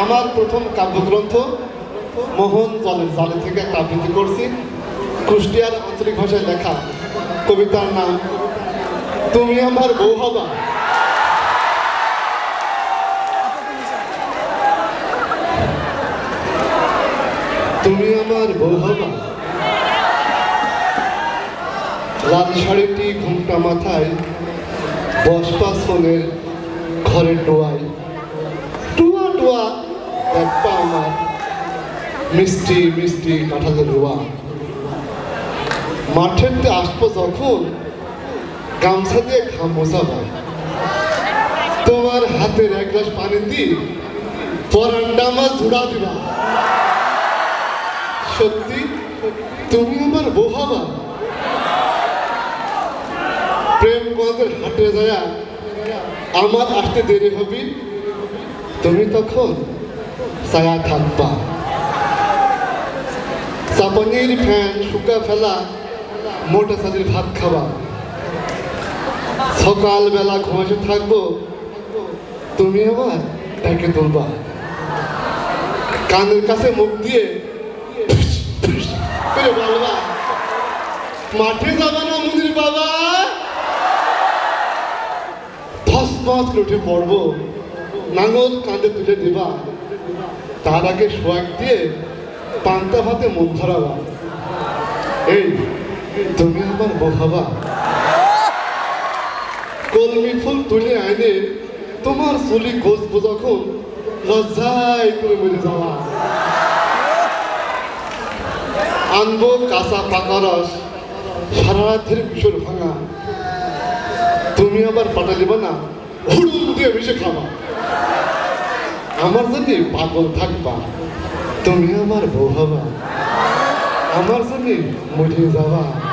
আমার প্রথম কাব্যগ্রন্থ মোহন জলের জালে থেকে একটা আবৃত্তি করছি। কুষ্টিয়ার আঞ্চলিক ভাষায় লেখা কবিতার নাম তুমি আমার বউ হবা। তুমি আমার বউ হবা, লাল শাড়িটি ঘুমটা মাথায়, বসপা সোনের ঘরের ডোয়ায়, টুয়া টুয়া একটা আমার মিষ্টি মিষ্টি কাঁঠালের রোয়া। মাঠেতে আসবো যখন গামছা দিয়ে ঘাম মোছাবা, তোমার হাতের এক গ্লাস পানি দিয়ে পরান্ডা আমার জুড়া দিবা। সত্যি তুমি আমার বউ হবা। প্রেমগঞ্জের হাটে যায় আমার আসতে দেরি হবি, তুমি তখন ছায়া থাকবা। চাপানির ফ্যান শুকা ফেলা মোটা সাজির ভাত খাবা। সকালবেলা ঘুমাসে থাকবো, তুমি আমার ডেকে তুলবা। কানের কাছে মুখ দিয়ে বলবা মাঠে যাবা না মুনির বাবা। ধস ধস করে উঠে পড়বো, নাঙল কাঁধে তুলে দিবা। তার আগে সোয়াগ দিয়ে পান্তা ভাতে মুখ ধরাবা। এই তুমি আমার বউ হবা। কলমি ফুল তুলে আইনে তোমার চুলি ঘষবো যখন, লজ্জায় তুমি মরে যাওয়া। আনবো কাঁচা পাকা রস, সারা রাতের কিশোর ভাঙা। তুমি আবার পাটা দিবা না, হুড়ুম দিয়ে মিশে খাবা। আমার জন্য পাগল থাকবা, তুমি আমার বউ হবা। আমার জন্য মরে যাবা।